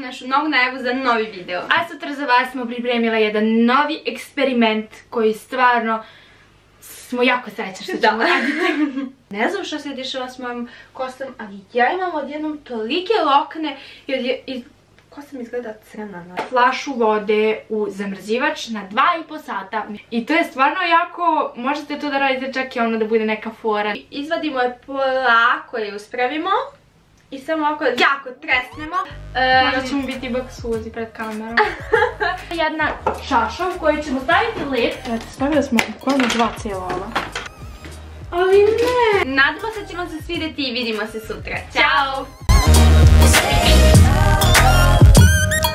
našu novu najavu za novi video. A sutra za vas smo pripremila jedan novi eksperiment koji stvarno smo jako srećni što ćemo raditi. Ne znam što se dešava s mojom kostom, ali ja imam odjednom tolike lokne i kosa mi izgleda crna. Flašu vode u zamrzivač na 2,5 sata. I to je stvarno jako, možete to da radite čak i ono da bude neka fora. Izvadimo je polako je uspravimo. I samo ovako jako tresnemo. Možda ćemo biti baksuzi pred kamerom. Jedna čaša u kojoj ćemo staviti led. Stavili smo bukvalno 2 cijela ova. Ali ne! Nadamo se da će vam se svidjeti i vidimo se sutra. Ćao!